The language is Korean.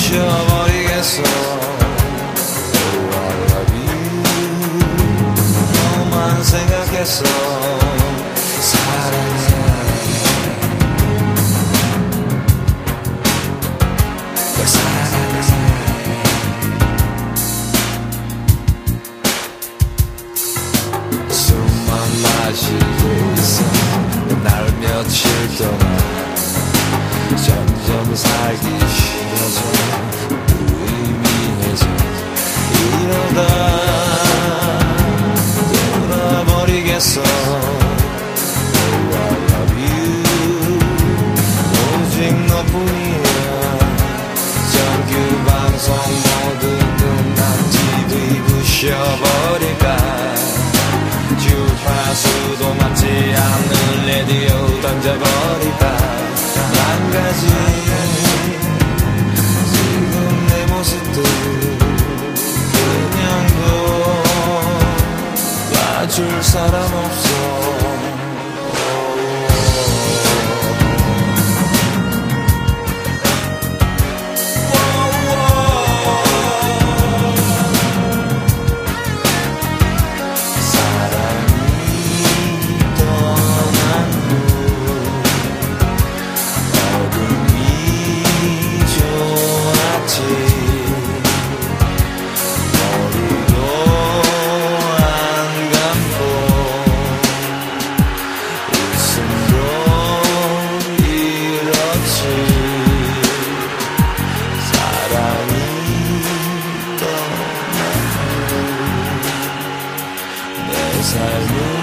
부셔버리겠어. Oh, I love you. 너만 생각했어. 사랑해. 널 사랑해. 숨만 마시고 있어. 날 며칠 동안 점점 살기 싫어져. 무의미해져. 이러다 돌아버리겠어. Oh, I love you. 오직 너뿐이야. 정규 방송 모두 끝난 TV 부셔버릴까. 주파수도 맞지 않는 라디오 던져버릴까. 망가진 지금 내 모습들 그냥 봐줄 사람 없어. 삶을